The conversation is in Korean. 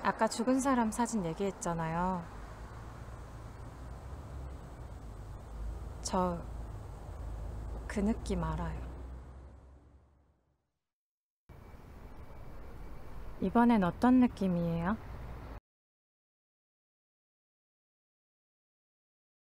아까 죽은 사람 사진 얘기했잖아요. 저 그 느낌 알아요. 이번엔 어떤 느낌이에요?